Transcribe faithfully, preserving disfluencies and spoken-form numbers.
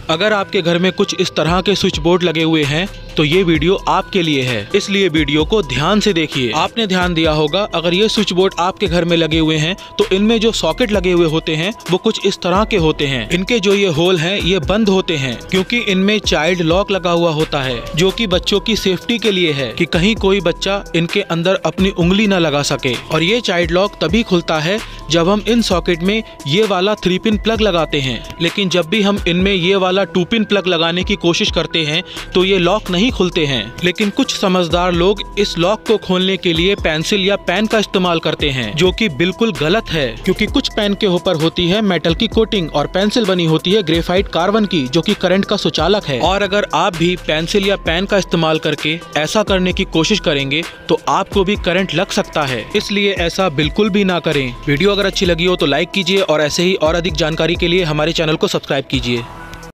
अगर आपके घर में कुछ इस तरह के स्विच बोर्ड लगे हुए हैं तो ये वीडियो आपके लिए है, इसलिए वीडियो को ध्यान से देखिए। आपने ध्यान दिया होगा, अगर ये स्विच बोर्ड आपके घर में लगे हुए हैं तो इनमें जो सॉकेट लगे हुए होते हैं वो कुछ इस तरह के होते हैं। इनके जो ये होल हैं ये बंद होते हैं क्योंकि इनमें चाइल्ड लॉक लगा हुआ होता है, जो कि बच्चों की सेफ्टी के लिए है कि कहीं कोई बच्चा इनके अंदर अपनी उंगली न लगा सके। और ये चाइल्ड लॉक तभी खुलता है जब हम इन सॉकेट में ये वाला थ्री पिन प्लग लगाते हैं। लेकिन जब भी हम इनमें ये वाला टू पिन प्लग लगाने की कोशिश करते हैं तो ये लॉक नहीं खुलते हैं। लेकिन कुछ समझदार लोग इस लॉक को खोलने के लिए पेंसिल या पेन का इस्तेमाल करते हैं, जो कि बिल्कुल गलत है क्योंकि कुछ पेन के ऊपर होती है मेटल की कोटिंग और पेंसिल बनी होती है ग्रेफाइट कार्बन की, जो कि करंट का सुचालक है। और अगर आप भी पेंसिल या पेन का इस्तेमाल करके ऐसा करने की कोशिश करेंगे तो आपको भी करंट लग सकता है, इसलिए ऐसा बिल्कुल भी ना करें। वीडियो अगर अच्छी लगी हो तो लाइक कीजिए और ऐसे ही और अधिक जानकारी के लिए हमारे चैनल को सब्सक्राइब कीजिए।